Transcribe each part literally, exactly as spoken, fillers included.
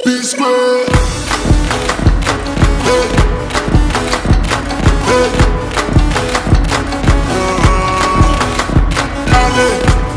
Be square. Hey. Hey. Uh, allez.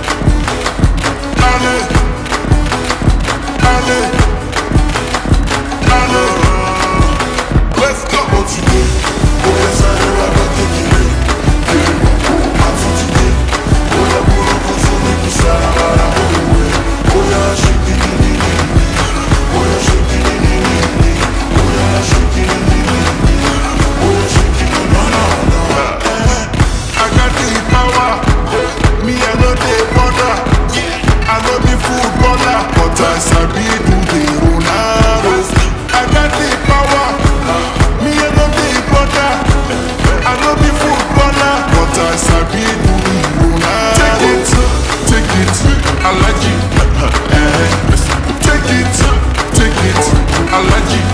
Allez. Allez. Allez. Let's go. Continue. Oh yes, I am a bad thing. I'm today. Oh yeah, we're going to make you sad. Oh yeah, Shekini. Oh yeah, Shekini. Oh yeah, Shekini. Oh yeah, Shekini. No, no, no. I got the power. Me, I know the border. I know the footballer, but I sabi do the Ronaldo. I got the power. Me, I know the border. I know the footballer, but I sabi do the Ronaldo. Take it, take it, I like it. Take it, take it, I like it.